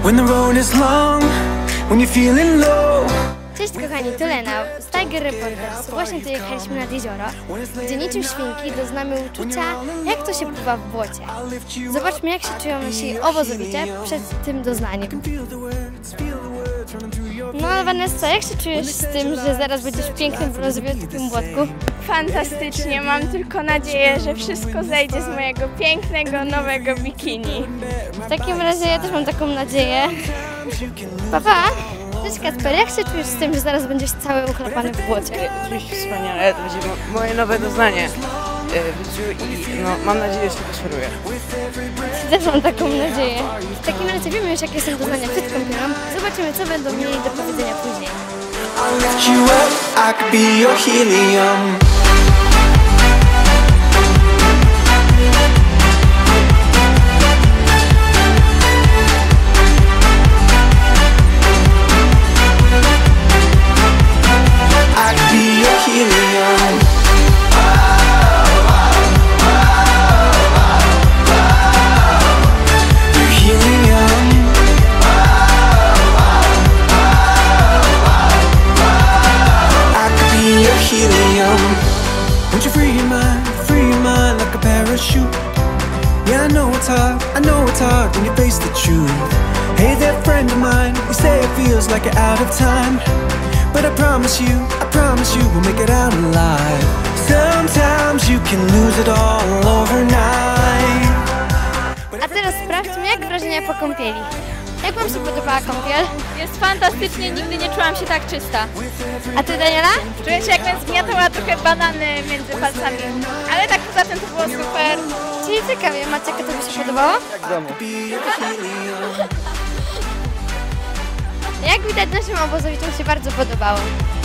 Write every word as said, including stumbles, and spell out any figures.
Cześć kochani, tu Lena z Tiger Reporters. Właśnie tu jechaliśmy nad jezioro, gdzie niczym świnki doznamy uczucia, jak to się pływa w błocie. Zobaczmy, jak się czują nasi obozowicze przed tym doznaniem. No Vanessa, jak się czujesz z tym, że zaraz będziesz w pięknym, rozwiotkim błotku? Fantastycznie, mam tylko nadzieję, że wszystko zejdzie z mojego pięknego, nowego bikini. W takim razie ja też mam taką nadzieję. Papa! Cześć Kacper, jak się czujesz z tym, że zaraz będziesz cały uchlapany w błocie? Oczywiście wspaniale, to będzie moje nowe doznanie w życiu i no, mam nadzieję, że się posferuję. Też mam taką nadzieję. W takim razie wiemy już, jakie są doznania przed kąpielą. Zobaczymy, co będą mieli do powiedzenia później. Won't you free your mind, free your mind like a parachute? Yeah, I know it's hard, I know it's hard when you face the truth. Hey there, friend of mine, you say it feels like you're out of time, but I promise you, I promise you we'll make it out alive. Sometimes you can lose it all overnight. A teraz sprawdźmy, jak wrażenia po kąpieli. Jak wam się podobała kąpiel? Jest fantastycznie, nigdy nie czułam się tak czysta. A ty, Daniela? Czuję się, jakbym zgniatała trochę banany między palcami, ale tak poza tym to było super. Czyli ciekawie, Maciek, to by się podobało? Jak w domu. Jak widać, naszym obozowiczom się bardzo podobało.